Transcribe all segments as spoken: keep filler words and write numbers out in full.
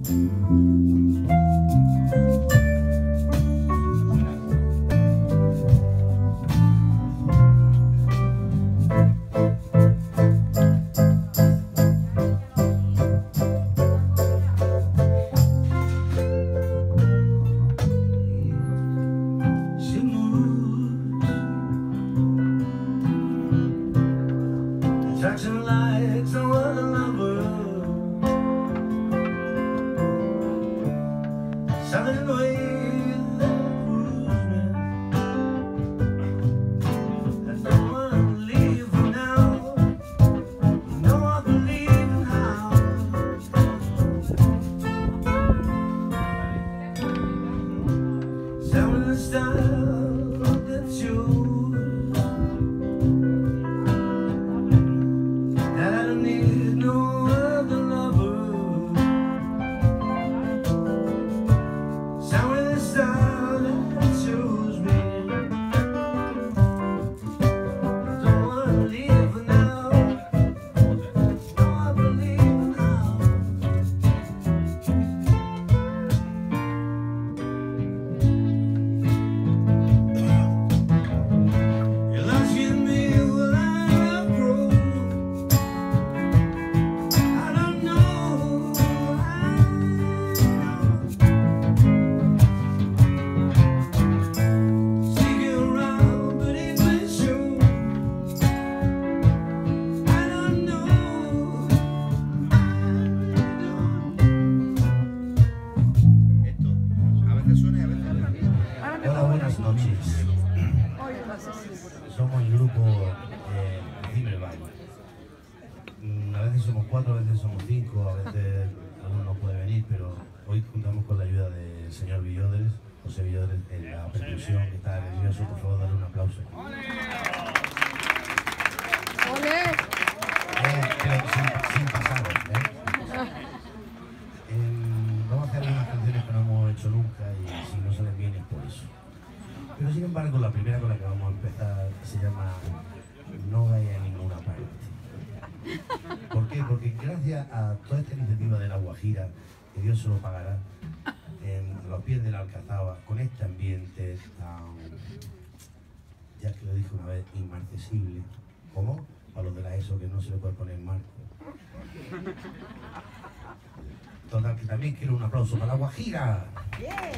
Attraction like someone I love her. Something in the way that proves me I don't want to leave for now. You know I believe in how sound in the style that's yours. Hola, buenas noches. Somos el grupo eh, Zimmerman. A veces somos cuatro, a veces somos cinco, a veces alguno no puede venir, pero hoy contamos con la ayuda del señor Villodres, José Villodres, en la percusión, que está nervioso. Por favor, darle un aplauso. ¡Ole! Eh, pero sin, sin pasados, ¿eh? Eh, vamos a hacer unas canciones que no hemos hecho nunca y si no salen bien es por eso. Pero sin embargo, la primera con la que vamos a empezar se llama No vaya a ninguna parte. ¿Por qué? Porque gracias a toda esta iniciativa de La Guajira, que Dios se lo pagará, en los pies de la Alcazaba, con este ambiente tan, ya que lo dije una vez, inmarcesible, como a los de la ESO que no se le puede poner marco. Total, que también quiero un aplauso para La Guajira. Yeah.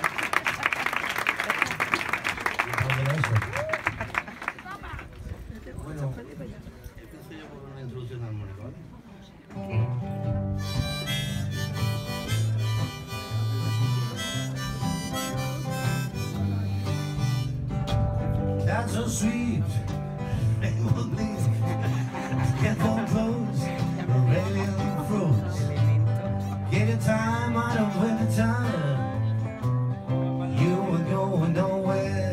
Bueno, empiezo yo por una introducción armónica, ¿vale? That's so sweet, it will be. Get more clothes, the railing froze. Get your time out of winter time. You were going nowhere.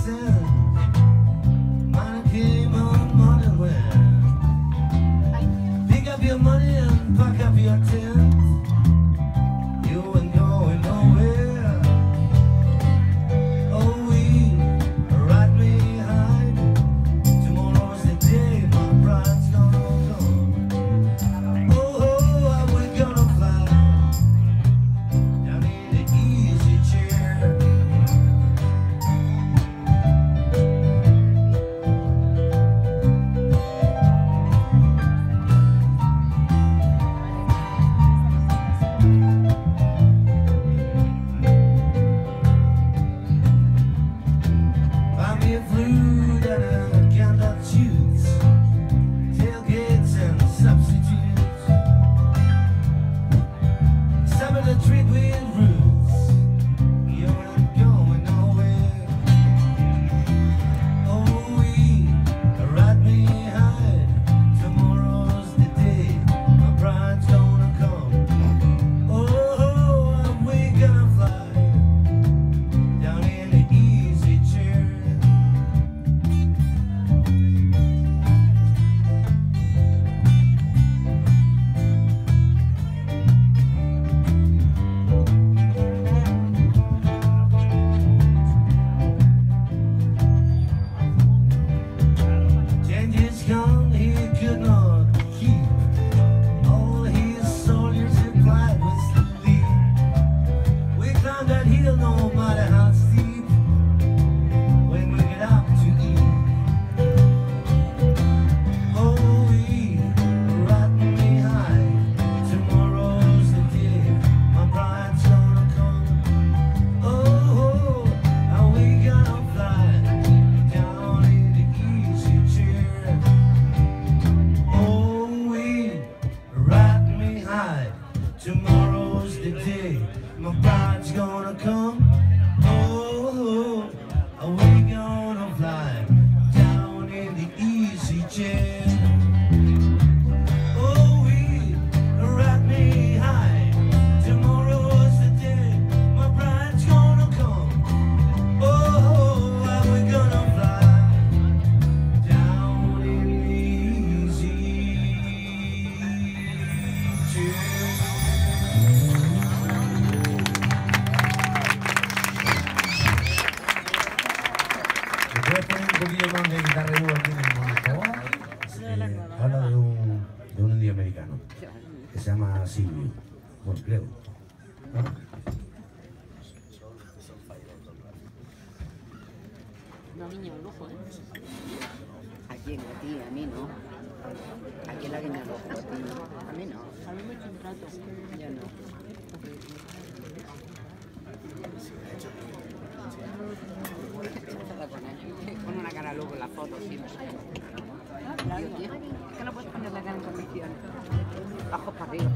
Ay. americano, que se llama Silvio. Bueno, creo. ¿No? No, niño, lujo, ¿eh? ¿A quién? A ti, a mí no. ¿A quién la guiña el ojo? A ti no. A mí no. A mí me echa un trato. Yo no. Pon una cara luego en la foto, sí. Claro. Es que no puedes poner la cara en condiciones. Bajos para arriba.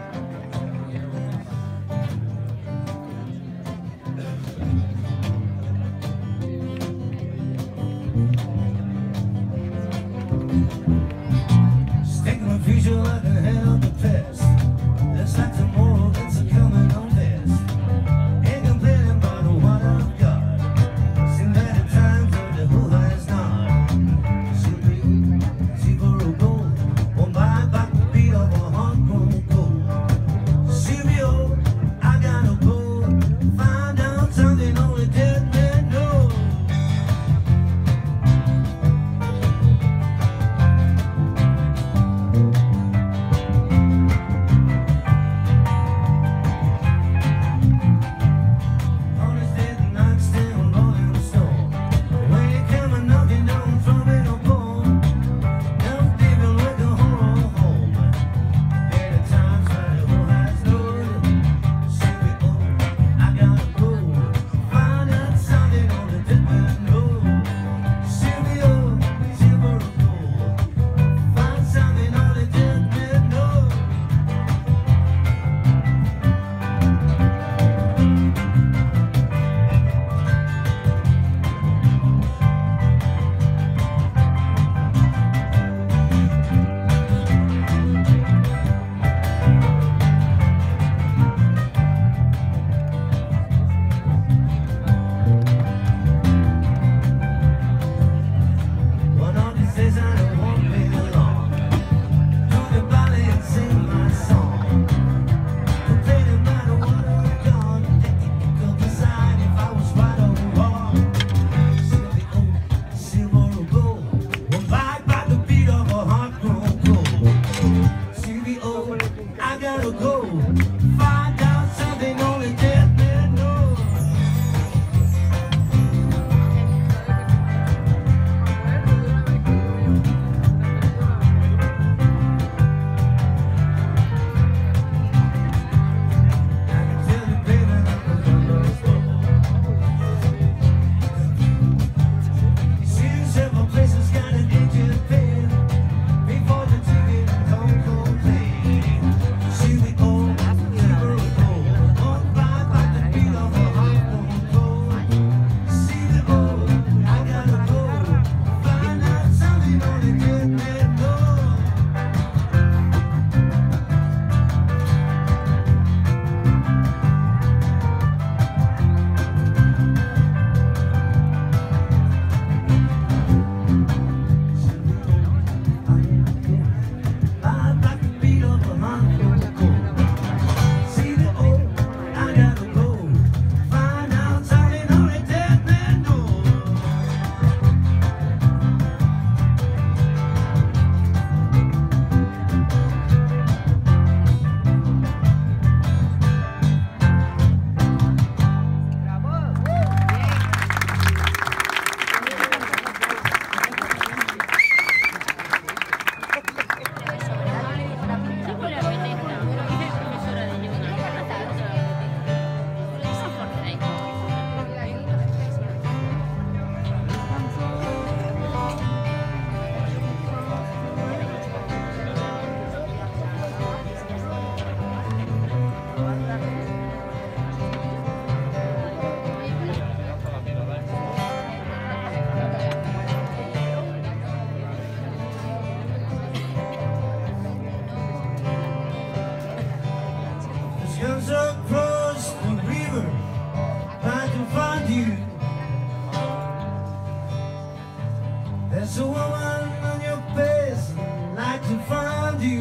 There's a woman on your face, I'd like to find you.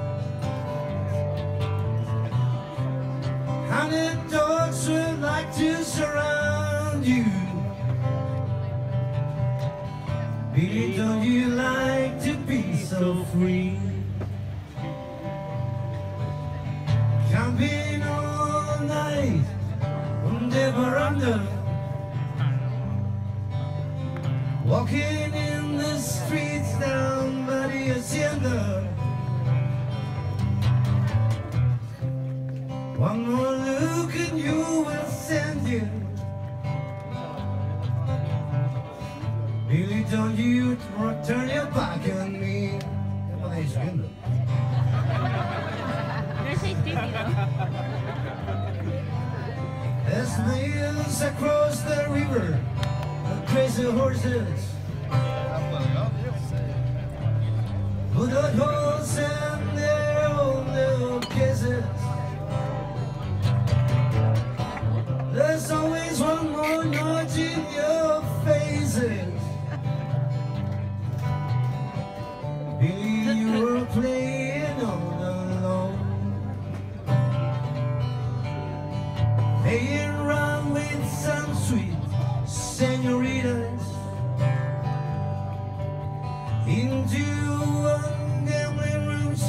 Hundred dogs would like to surround you. Baby, don't you like to be so free? Jumping all night on the veranda, walking in the streets down by the hacienda. One more look and you will send you. Billy, don't you turn your back on me. ¿Qué podéis subiendo? No es estético. As nails across the river, the crazy horses put out holes in their own little kisses. There's always one more notch in your faces. Billy, you were playing all alone, playing around with some sweet senoritas into one gambling room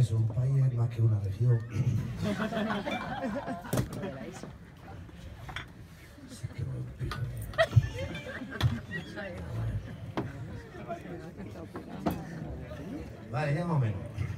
eso, un país es más que una región. Sí, qué buen pico. Vale, ya más o menos.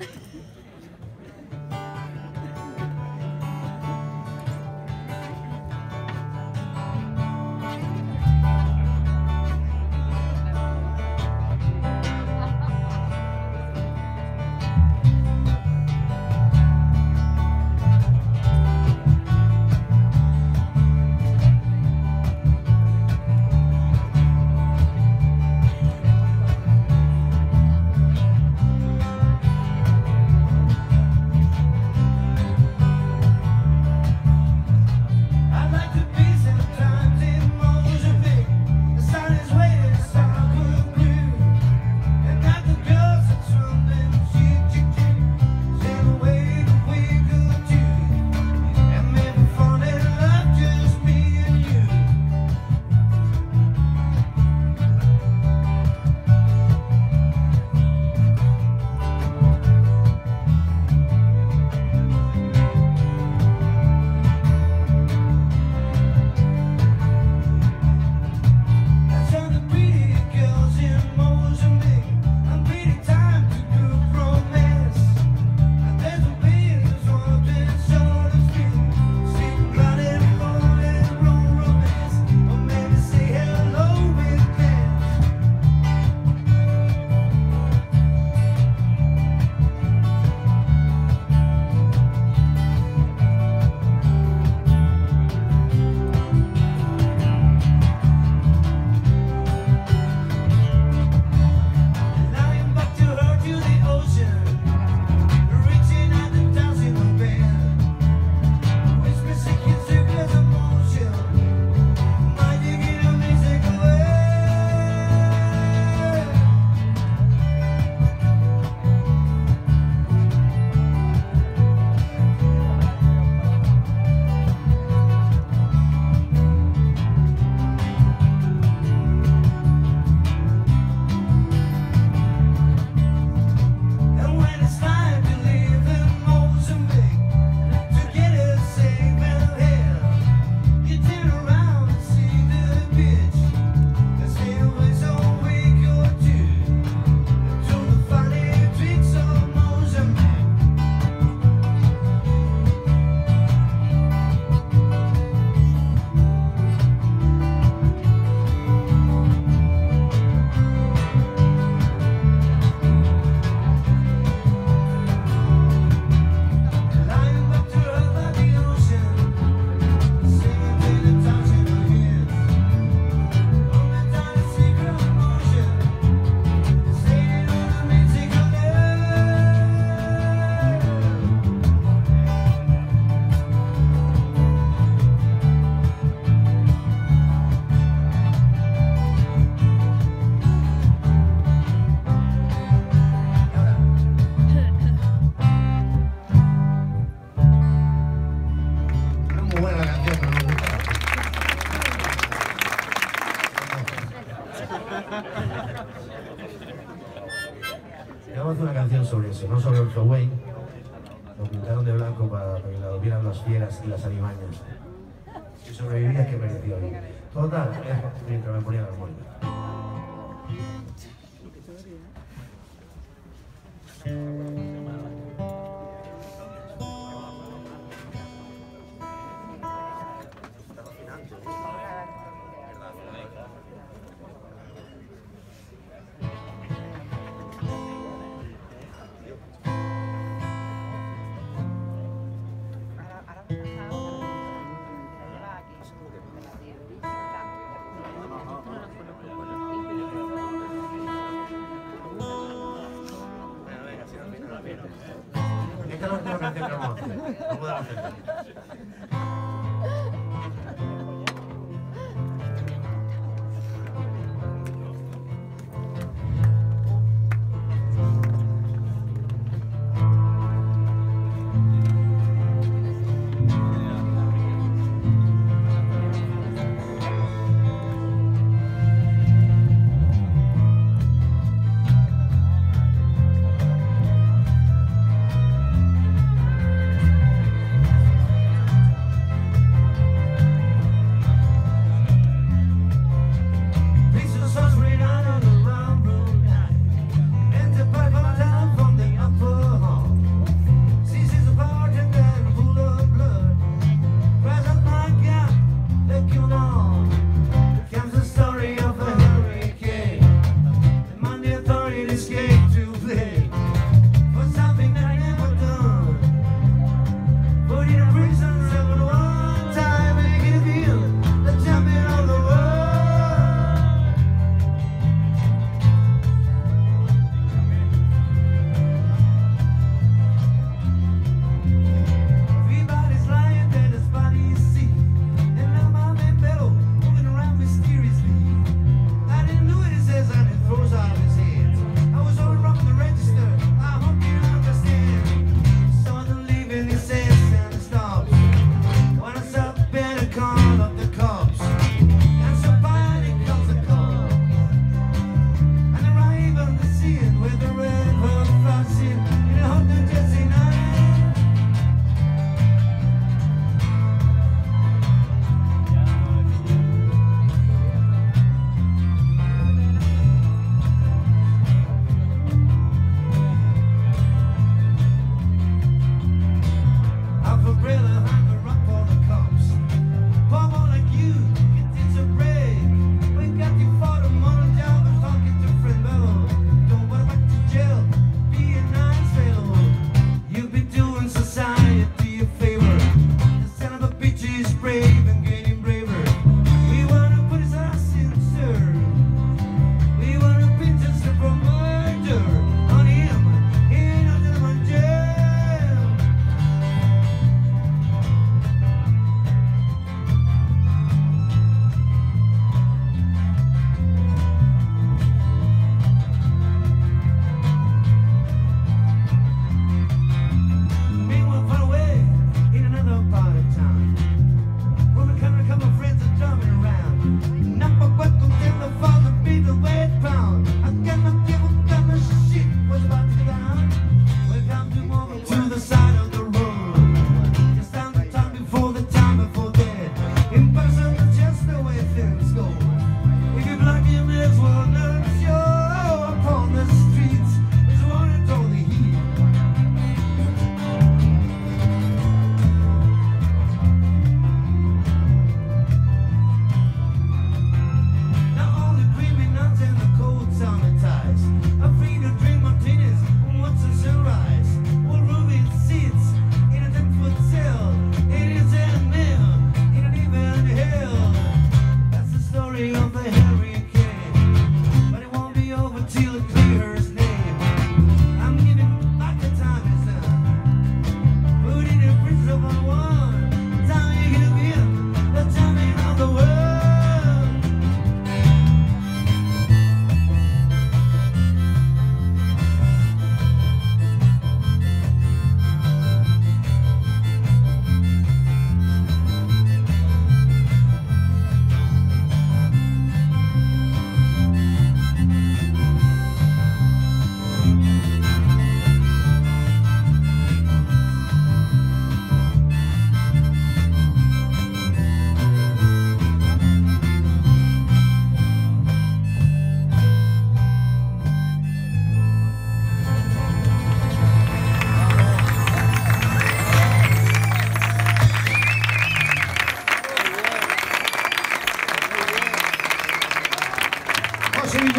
Vamos a hacer una canción sobre eso, no sobre Otro Wayne. Lo pintaron de blanco para, para que la vieran las fieras y las alimañas. Si sobrevivía, que mereció. Total, mientras me ponía la armónica. Esta es la última canción que vamos a hacer. No podemos hacer.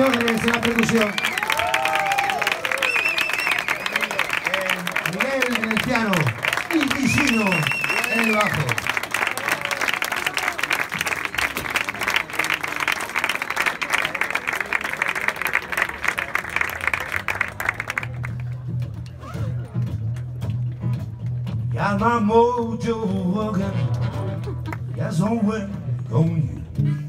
Diógenes en la percusión. Miguel en el piano y Piscino en el bajo. Got my mojo working, got somewhere on you.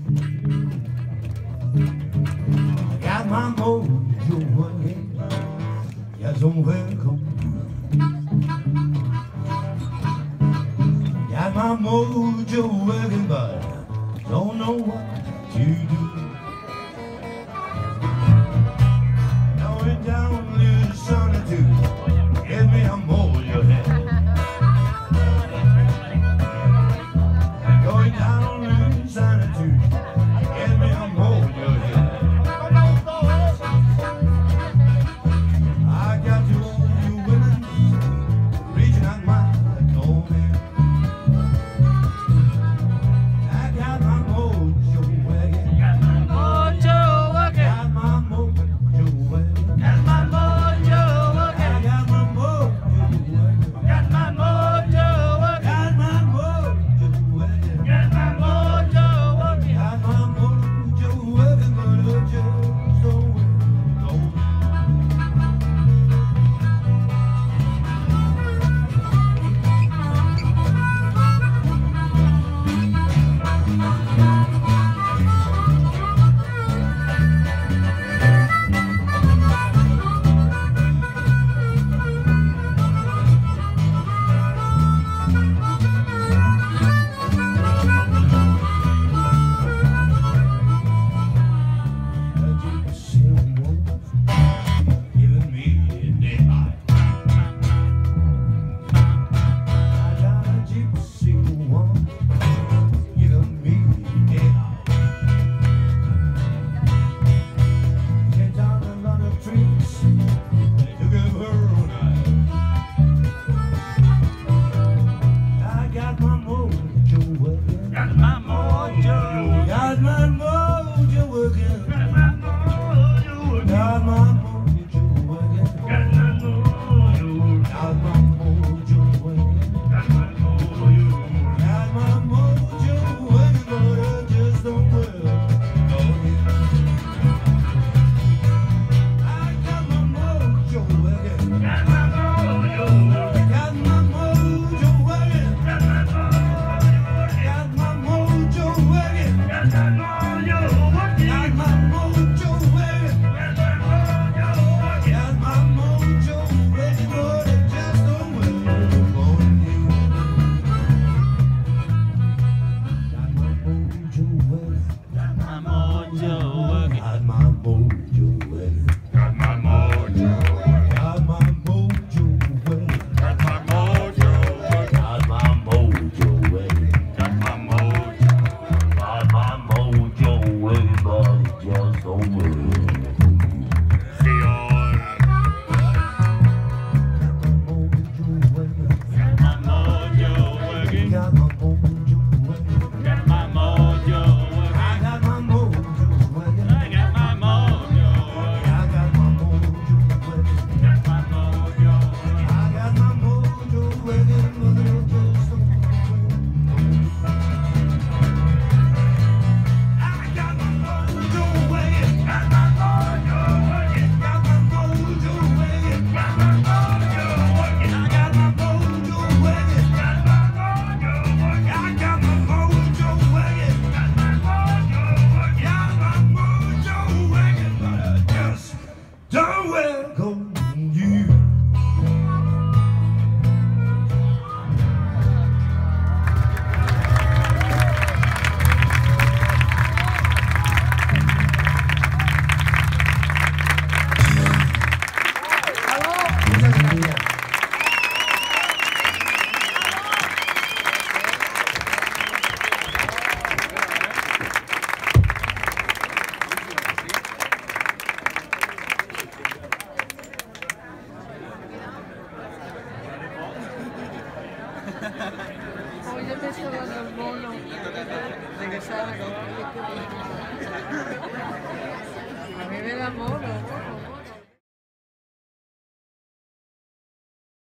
Got my mojo working, got somewhere on you. Got my mojo working, but don't know what to do. Going down this solitude, give me a mojo head. Hoy yo te llevo los bolos. Regresar a A mí me da mono, mono.